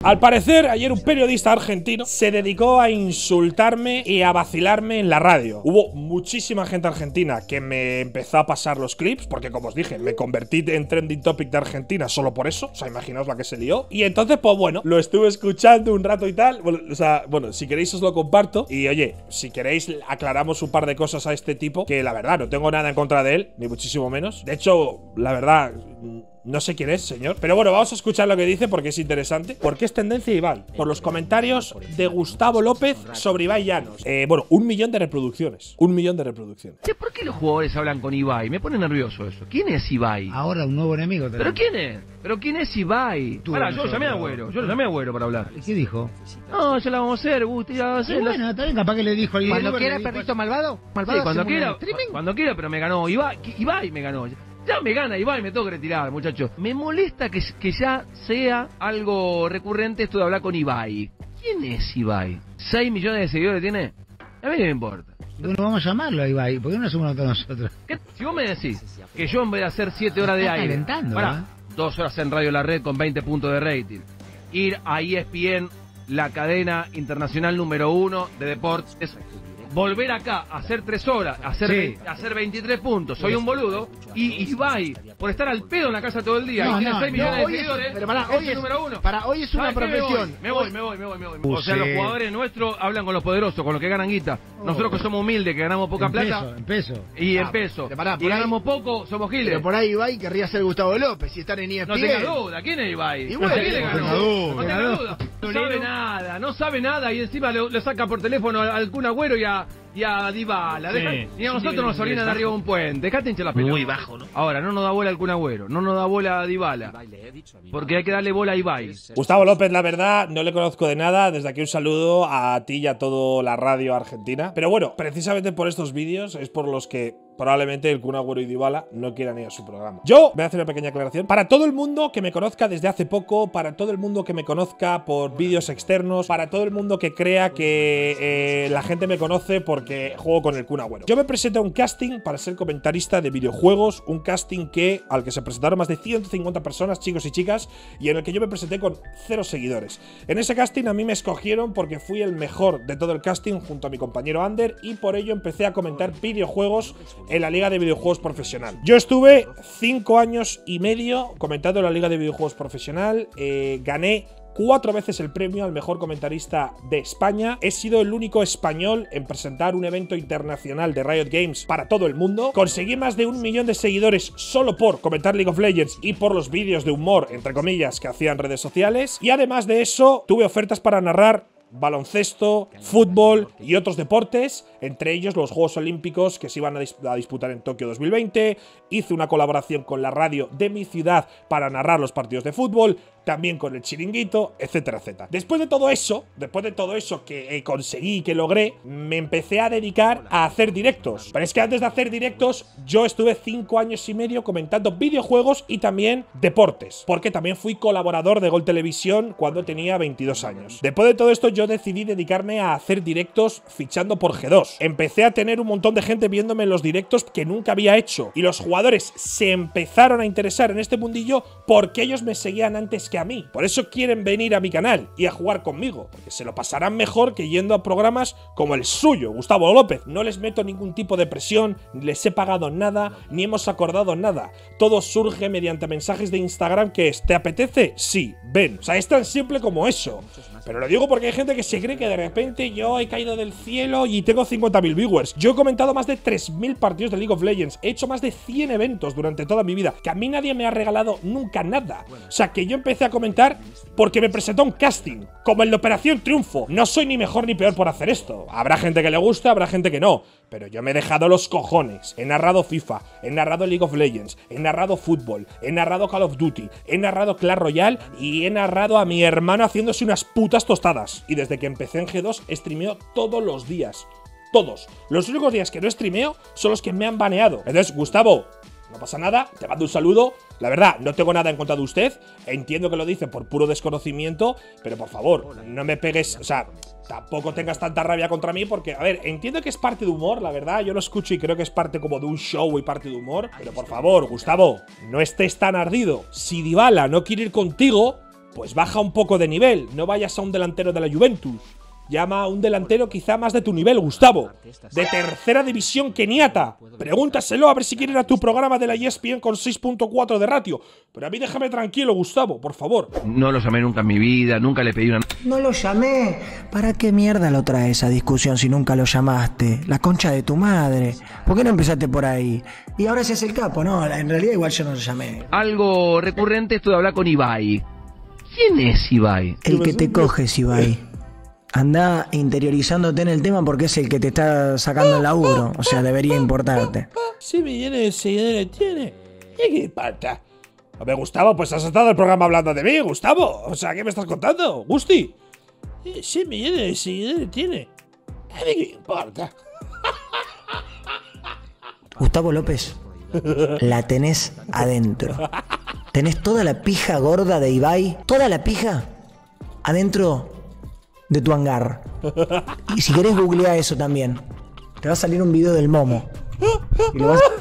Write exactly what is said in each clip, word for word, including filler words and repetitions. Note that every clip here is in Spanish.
Al parecer, ayer un periodista argentino se dedicó a insultarme y a vacilarme en la radio. Hubo muchísima gente argentina que me empezó a pasar los clips, porque como os dije, me convertí en trending topic de Argentina solo por eso. O sea, imaginaos la que se lió. Y entonces, pues bueno, lo estuve escuchando un rato y tal. Bueno, o sea, bueno, si queréis os lo comparto. Y oye, si queréis aclaramos un par de cosas a este tipo, que la verdad no tengo nada en contra de él, ni muchísimo menos. De hecho, la verdad, no sé quién es, señor. Pero bueno, vamos a escuchar lo que dice porque es interesante. Porque es tendencia Ibai. Por los comentarios de Gustavo López sobre Ibai Llanos. Eh, bueno, un millón de reproducciones. Un millón de reproducciones. ¿Por qué los jugadores hablan con Ibai? Me pone nervioso eso. ¿Quién es Ibai? Ahora un nuevo enemigo. ¿Pero quién es? ¿Pero quién es Ibai? Pará, yo lo llamé a Agüero. Yo lo llamé a Agüero para hablar. ¿Y qué dijo? No, ya la vamos a hacer, Gusti, ya la vamos a hacer. Bueno, está bien, capaz que le dijo. Cuando quiera, perrito malvado. Malvado. Sí, cuando quiera. Cuando quiera, pero me ganó Ibai. Ibai me ganó. Ya me gana Ibai, me tengo que retirar, muchachos. Me molesta que, que ya sea algo recurrente esto de hablar con Ibai. ¿Quién es Ibai? ¿seis millones de seguidores tiene? A mí no me importa. Bueno, vamos a llamarlo a Ibai. ¿Por qué no hacemos todos nosotros? ¿Qué? Si vos me decís que yo en vez de hacer siete horas de aire, para ¿eh? dos horas en Radio La Red con veinte puntos de rating, ir a E S P N, la cadena internacional número uno de deportes, volver acá a hacer tres horas, a hacer, sí. veinte, a hacer veintitrés puntos, soy un boludo, y Ibai, por estar al pedo en la casa todo el día, no, y tiene no, seis no, millones no, de seguidores, es, pero para, hoy es, número uno. Para hoy es una profesión. Me voy, me voy, me voy, me voy, me voy. O sea, los jugadores nuestros hablan con los poderosos, con los que ganan guita. Nosotros que somos humildes, que ganamos poca en plata. Peso, en peso. Y ah, en peso. Pará, y ganamos ahí, poco, somos giles. Pero por ahí Ibai querría ser Gustavo López y estar en E S P N. No tenga duda, ¿quién es Ibai? Y bueno, ¿quién le ganó? No tenga duda. No tenga duda. No sabe nada, no sabe nada y encima le, le saca por teléfono al Kun Agüero y a, y a Dybala. Sí, y a nosotros sí, nos orinan arriba de un puente. Dejate hinchar la pelota. Muy bajo, ¿no? Ahora, no nos da bola al Kun Agüero, no nos da bola a Dybala. Porque hay que darle bola a Ibai. Gustavo López, la verdad, no le conozco de nada. Desde aquí un saludo a ti y a toda la radio argentina. Pero bueno, precisamente por estos vídeos es por los que probablemente el Kun Agüero y Dybala no quieran ir a su programa. Yo voy a hacer una pequeña aclaración. Para todo el mundo que me conozca desde hace poco, para todo el mundo que me conozca por vídeos externos, para todo el mundo que crea que eh, la gente me conoce porque juego con el Kun Agüero. Yo me presenté a un casting para ser comentarista de videojuegos, un casting que al que se presentaron más de ciento cincuenta personas, chicos y chicas, y en el que yo me presenté con cero seguidores. En ese casting a mí me escogieron porque fui el mejor de todo el casting junto a mi compañero Ander y por ello empecé a comentar videojuegos en la Liga de Videojuegos Profesional. Yo estuve cinco años y medio comentando en la Liga de Videojuegos Profesional, eh, gané cuatro veces el premio al mejor comentarista de España. He sido el único español en presentar un evento internacional de Riot Games para todo el mundo. Conseguí más de un millón de seguidores solo por comentar League of Legends y por los vídeos de humor, entre comillas, que hacía en redes sociales. Y además de eso, tuve ofertas para narrar baloncesto, fútbol y otros deportes, entre ellos los Juegos Olímpicos que se iban a, dis a disputar en Tokio dos mil veinte. Hice una colaboración con la radio de mi ciudad para narrar los partidos de fútbol, también con el Chiringuito, etcétera, etcétera. Después de todo eso, después de todo eso que eh, conseguí, que logré, me empecé a dedicar a hacer directos. Pero es que antes de hacer directos, yo estuve cinco años y medio comentando videojuegos y también deportes, porque también fui colaborador de Gol Televisión cuando tenía veintidós años. Después de todo esto, yo decidí dedicarme a hacer directos fichando por G dos. Empecé a tener un montón de gente viéndome en los directos que nunca había hecho, y los jugadores se empezaron a interesar en este mundillo porque ellos me seguían antes que a mí. Por eso quieren venir a mi canal y a jugar conmigo, porque se lo pasarán mejor que yendo a programas como el suyo, Gustavo López. No les meto ningún tipo de presión, ni les he pagado nada, ni hemos acordado nada. Todo surge mediante mensajes de Instagram que es, ¿te apetece? Sí, ven. O sea, es tan simple como eso. Pero lo digo porque hay gente que se cree que de repente yo he caído del cielo y tengo cincuenta mil viewers. Yo he comentado más de tres mil partidos de League of Legends. He hecho más de cien eventos durante toda mi vida. Que a mí nadie me ha regalado nunca nada. O sea, que yo empecé a comentar porque me presentó un casting, como el de Operación Triunfo. No soy ni mejor ni peor por hacer esto. Habrá gente que le gusta, habrá gente que no. Pero yo me he dejado los cojones. He narrado FIFA, he narrado League of Legends, he narrado fútbol, he narrado Call of Duty, he narrado Clash Royale y he narrado a mi hermano haciéndose unas putas tostadas. Y desde que empecé en G dos, streameo todos los días. Todos. Los únicos días que no streameo son los que me han baneado. Entonces, Gustavo, no pasa nada, te mando un saludo. La verdad, no tengo nada en contra de usted. Entiendo que lo dice por puro desconocimiento, pero por favor, no me pegues. O sea, tampoco tengas tanta rabia contra mí porque, a ver, entiendo que es parte de humor, la verdad. Yo lo escucho y creo que es parte como de un show y parte de humor. Pero por favor, Gustavo, no estés tan ardido. Si Dybala no quiere ir contigo, pues baja un poco de nivel. No vayas a un delantero de la Juventus. Llama a un delantero quizá más de tu nivel, Gustavo. De tercera división keniata. Pregúntaselo a ver si quiere ir a tu programa de la E S P N con seis punto cuatro de ratio. Pero a mí déjame tranquilo, Gustavo, por favor. No lo llamé nunca en mi vida, nunca le pedí una... No lo llamé. ¿Para qué mierda lo trae esa discusión si nunca lo llamaste? La concha de tu madre. ¿Por qué no empezaste por ahí? Y ahora se hace el capo, no, en realidad igual yo no lo llamé. Algo recurrente esto de hablar con Ibai. ¿Quién es Ibai? El que te coges, Ibai. Anda interiorizándote en el tema porque es el que te está sacando el laburo. O sea, debería importarte. Si millones de seguidores tiene, ¿y qué importa? A ver, Gustavo, pues has estado en el programa hablando de mí, Gustavo. O sea, ¿qué me estás contando, Gusti? Si millones de seguidores tiene, ¿a mí qué importa? Gustavo López, la tenés adentro. Tenés toda la pija gorda de Ibai, toda la pija adentro de tu hangar. Y si querés googlea eso también. Te va a salir un video del Momo. Y lo vas a...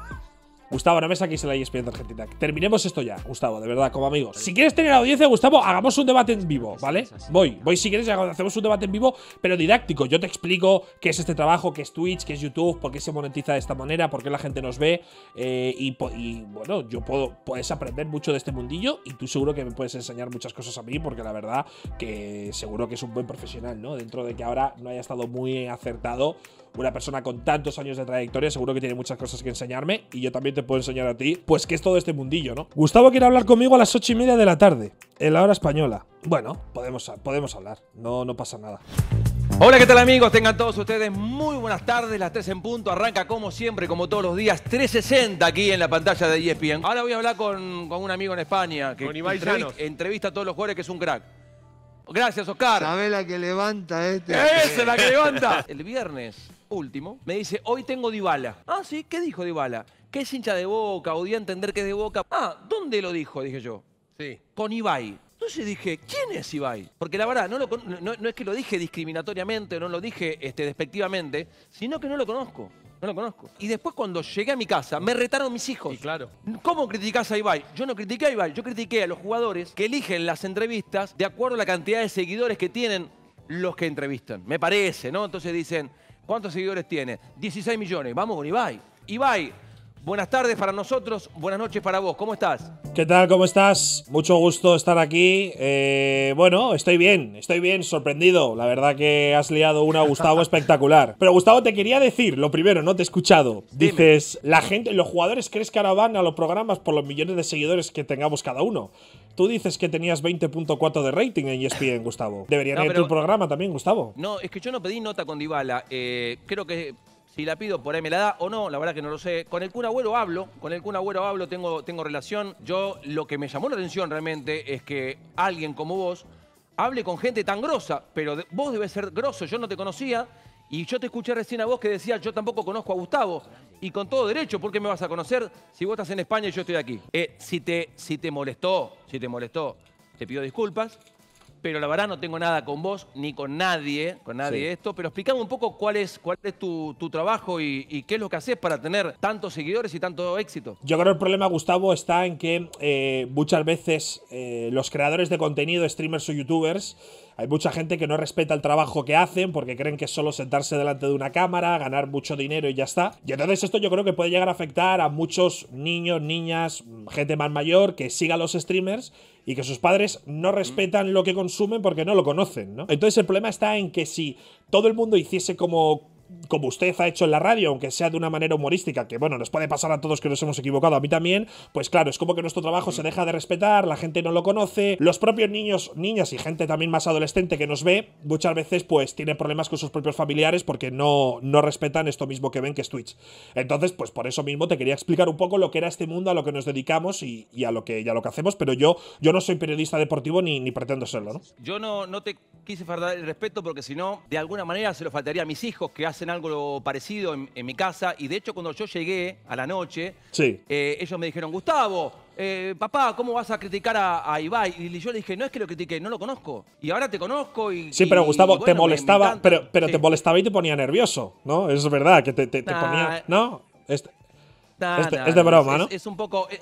Gustavo, no me saques en la E S P N de Argentina. Terminemos esto ya, Gustavo, de verdad, como amigos. Si quieres tener audiencia, Gustavo, hagamos un debate en vivo, ¿vale? Voy, voy si quieres, hacemos un debate en vivo, pero didáctico. Yo te explico qué es este trabajo, qué es Twitch, qué es YouTube, por qué se monetiza de esta manera, por qué la gente nos ve. Eh, y, y bueno, yo puedo, puedes aprender mucho de este mundillo y tú seguro que me puedes enseñar muchas cosas a mí, porque la verdad que seguro que es un buen profesional, ¿no? Dentro de que ahora no haya estado muy acertado. Una persona con tantos años de trayectoria seguro que tiene muchas cosas que enseñarme y yo también te puedo enseñar a ti, pues que es todo este mundillo, ¿no? Gustavo quiere hablar conmigo a las ocho y media de la tarde, en la hora española. Bueno, podemos, podemos hablar, no, no pasa nada. Hola, ¿qué tal amigos? Tengan todos ustedes muy buenas tardes, las tres en punto, arranca como siempre, como todos los días, tres sesenta aquí en la pantalla de E S P N. Ahora voy a hablar con, con un amigo en España que con Ibai entrevista, Llanos. entrevista a todos los jugadores, que es un crack. Gracias, Oscar. ¿Sabés la que levanta este? ¡Esa es la que levanta! El viernes último me dice, hoy tengo Dybala. Ah, sí, ¿qué dijo Dybala? Que es hincha de Boca, o dio a entender que es de Boca. Ah, ¿dónde lo dijo? Dije yo. Sí. Con Ibai. Entonces dije, ¿quién es Ibai? Porque la verdad, no, lo, no, no es que lo dije discriminatoriamente, no lo dije este, despectivamente, sino que no lo conozco. No lo conozco. Y después cuando llegué a mi casa, me retaron mis hijos. Y claro. ¿Cómo criticás a Ibai? Yo no critiqué a Ibai, yo critiqué a los jugadores que eligen las entrevistas de acuerdo a la cantidad de seguidores que tienen los que entrevistan. Me parece, ¿no? Entonces dicen, ¿cuántos seguidores tiene? dieciséis millones. Vamos con Ibai. Ibai, buenas tardes para nosotros, buenas noches para vos. ¿Cómo estás? ¿Qué tal? ¿Cómo estás? Mucho gusto estar aquí. Eh, bueno, estoy bien, estoy bien, sorprendido. La verdad que has liado una, Gustavo, espectacular. Pero Gustavo, te quería decir, lo primero, no te he escuchado. Dices, la gente, los jugadores, ¿crees que ahora van a los programas por los millones de seguidores que tengamos cada uno? Tú dices que tenías veinte punto cuatro de rating en E S P N, Gustavo. Deberían No, ir a pero- tu programa también, Gustavo. No, es que yo no pedí nota con Dybala. Eh, creo que si la pido por ahí me la da o no, la verdad que no lo sé. Con el Kun Agüero hablo, con el Kun Agüero hablo, tengo, tengo relación. Yo lo que me llamó la atención realmente es que alguien como vos hable con gente tan grosa, pero de- vos debes ser grosso, yo no te conocía y yo te escuché recién a vos que decías yo tampoco conozco a Gustavo. Y con todo derecho, ¿por qué me vas a conocer si vos estás en España y yo estoy aquí? Eh, si, te, si te molestó, si te molestó, te pido disculpas. Pero la verdad no tengo nada con vos, ni con nadie, con nadie Sí. de esto. Pero explícame un poco cuál es, cuál es tu, tu trabajo y, y qué es lo que haces para tener tantos seguidores y tanto éxito. Yo creo que el problema, Gustavo, está en que eh, muchas veces eh, los creadores de contenido, streamers o youtubers, hay mucha gente que no respeta el trabajo que hacen porque creen que es solo sentarse delante de una cámara, ganar mucho dinero y ya está. Y entonces esto yo creo que puede llegar a afectar a muchos niños, niñas, gente más mayor que siga a los streamers y que sus padres no respetan lo que consumen porque no lo conocen, ¿no? Entonces el problema está en que si todo el mundo hiciese como como usted ha hecho en la radio, aunque sea de una manera humorística, que bueno, nos puede pasar a todos que nos hemos equivocado, a mí también, pues claro, es como que nuestro trabajo se deja de respetar, la gente no lo conoce, los propios niños, niñas y gente también más adolescente que nos ve, muchas veces pues tiene problemas con sus propios familiares porque no, no respetan esto mismo que ven, que es Twitch. Entonces, pues por eso mismo te quería explicar un poco lo que era este mundo, a lo que nos dedicamos y, y a, lo que, y a lo que hacemos, pero yo, yo no soy periodista deportivo ni, ni pretendo serlo, ¿no? Yo no, no te quise faltar el respeto porque si no, de alguna manera se lo faltaría a mis hijos que hacen algo parecido en, en mi casa. Y de hecho, cuando yo llegué a la noche, Sí. eh, ellos me dijeron, Gustavo, eh, papá, ¿cómo vas a criticar a, a Ibai? Y yo le dije, no es que lo critique, no lo conozco. Y ahora te conozco y… Sí, pero y- Gustavo, y bueno, te me- me molestaba, encanta. pero, pero Sí. te molestaba y te ponía nervioso, ¿no? Es verdad, que te, te, te Nah, ponía… ¿No? Este- Nah, es de- nah, es de nah, broma, es- ¿no? Es un poco… eh,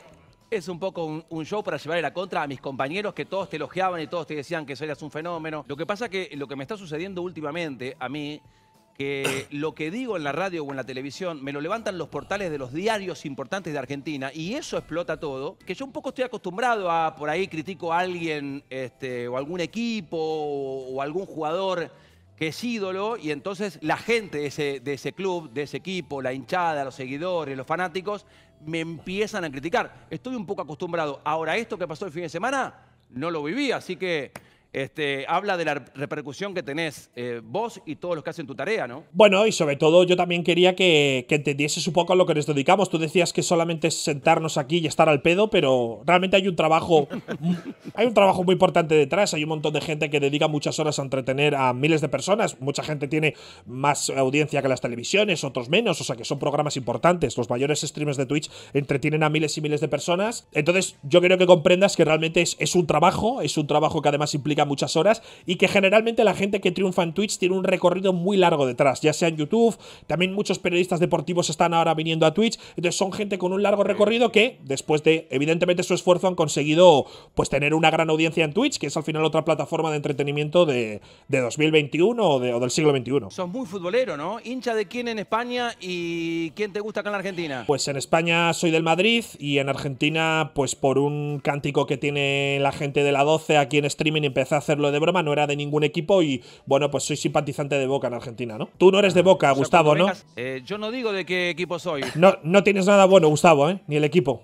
Es un poco un, un show para llevarle la contra a mis compañeros que todos te elogiaban y todos te decían que eras un fenómeno. Lo que pasa que lo que me está sucediendo últimamente a mí, que lo que digo en la radio o en la televisión me lo levantan los portales de los diarios importantes de Argentina y eso explota todo, que yo un poco estoy acostumbrado a, por ahí critico a alguien este, o algún equipo o, o algún jugador que es ídolo y entonces la gente de ese, de ese club, de ese equipo, la hinchada, los seguidores, los fanáticos, me empiezan a criticar. Estoy un poco acostumbrado. Ahora, esto que pasó el fin de semana, no lo viví, así que este, habla de la repercusión que tenés eh, vos y todos los que hacen tu tarea, ¿no? Bueno, y sobre todo yo también quería que, que entendieses un poco a lo que nos dedicamos. Tú decías que solamente es sentarnos aquí y estar al pedo, pero realmente hay un trabajo hay un trabajo muy importante detrás. Hay un montón de gente que dedica muchas horas a entretener a miles de personas. Mucha gente tiene más audiencia que las televisiones, otros menos, o sea que son programas importantes. Los mayores streamers de Twitch entretienen a miles y miles de personas. Entonces yo creo que comprendas que realmente es, es un trabajo, es un trabajo que además implica muchas horas y que generalmente la gente que triunfa en Twitch tiene un recorrido muy largo detrás, ya sea en YouTube, también muchos periodistas deportivos están ahora viniendo a Twitch, entonces son gente con un largo recorrido que después de evidentemente su esfuerzo han conseguido pues tener una gran audiencia en Twitch, que es al final otra plataforma de entretenimiento de, de dos mil veintiuno o, de, o del siglo veintiuno. Sos muy futbolero, ¿no? ¿Hincha de quién en España y quién te gusta acá en la Argentina? Pues en España soy del Madrid y en Argentina pues por un cántico que tiene la gente de la doce aquí en streaming empecé a hacerlo de broma, no era de ningún equipo y bueno, pues soy simpatizante de Boca en Argentina, ¿no? Tú no eres de Boca, O sea, Gustavo, cuando ¿no? vengas, eh, yo no digo de qué equipo soy. No, no tienes nada bueno, Gustavo, ¿eh? Ni el equipo.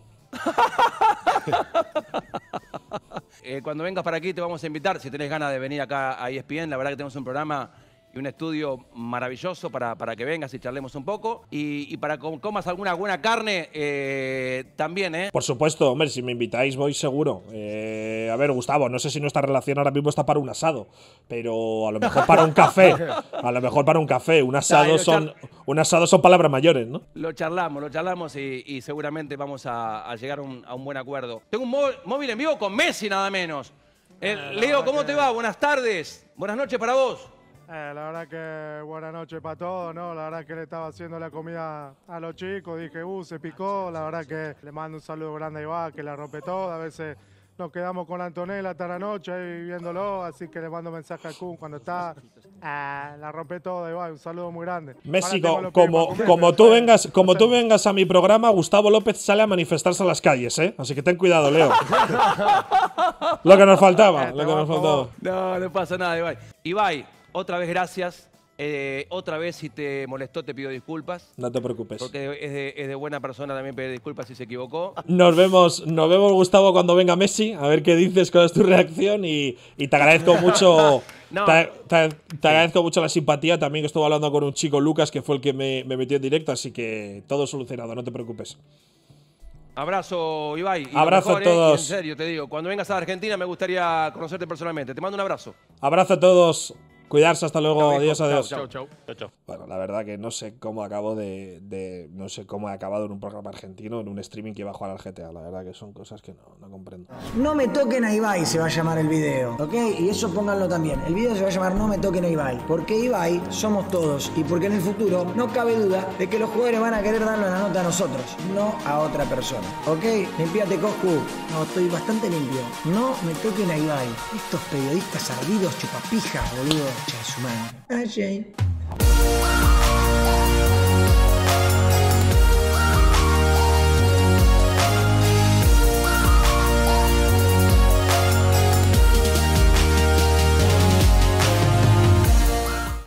eh, cuando vengas para aquí te vamos a invitar, si tenés ganas de venir acá a E S P N, la verdad que tenemos un programa y un estudio maravilloso para, para que vengas y charlemos un poco. Y, y para que comas alguna buena carne eh, también, ¿eh? Por supuesto, hombre, si me invitáis voy seguro. Eh, a ver, Gustavo, no sé si nuestra relación ahora mismo está para un asado, pero a lo mejor para un café. A lo mejor para un café. Un asado son, un asado son palabras mayores, ¿no? Lo charlamos, lo charlamos y, y seguramente vamos a, a llegar a un, a un buen acuerdo. Tengo un móvil en vivo con Messi nada menos. Eh, Leo, ¿cómo te va? Buenas tardes. Buenas noches para vos. Eh, la verdad que buena noche para todos, ¿no? La verdad que le estaba haciendo la comida a los chicos, dije, uh, se picó. La verdad que le mando un saludo grande a Iván, que la rompe toda. A veces nos quedamos con Antonella hasta la noche ahí viéndolo, así que le mando mensaje a Kun cuando está. Eh, la rompe toda, Iván, un saludo muy grande. Messi, como, como, como, tú vengas, como tú vengas a mi programa, Gustavo López sale a manifestarse a las calles, ¿eh? Así que ten cuidado, Leo. Lo que nos faltaba, lo que nos faltaba. No, no pasa nada, Ibai. Ibai, otra vez gracias. Eh, otra vez, si te molestó, te pido disculpas. No te preocupes. Porque es de, es de buena persona también pedir disculpas si se equivocó. Nos vemos, nos vemos, Gustavo, cuando venga Messi. A ver qué dices, cuál es tu reacción. Y, y te agradezco mucho. No. te, te, te agradezco mucho la simpatía. También que estuve hablando con un chico, Lucas, que fue el que me, me metió en directo. Así que todo solucionado, no te preocupes. Abrazo, Ibai. Y abrazo mejor, a todos. Eh, en serio, te digo, cuando vengas a Argentina me gustaría conocerte personalmente. Te mando un abrazo. Abrazo a todos. Cuidarse, hasta luego. Chau, adiós, adiós. Chau, chau, chau, chau. Bueno, la verdad que no sé cómo acabo de, de. No sé cómo he acabado en un programa argentino, en un streaming que iba a jugar al G T A. La verdad que son cosas que no, no comprendo. No me toquen a Ibai se va a llamar el video, ¿ok? Y eso pónganlo también. El video se va a llamar No me toquen a Ibai. Porque Ibai somos todos. Y porque en el futuro no cabe duda de que los jugadores van a querer darle la nota a nosotros, no a otra persona. ¿Ok? Limpiate, Coscu. No, estoy bastante limpio. No me toquen a Ibai. Estos periodistas ardidos chupapijas, boludo. Cha de su madre. Ah, Jane.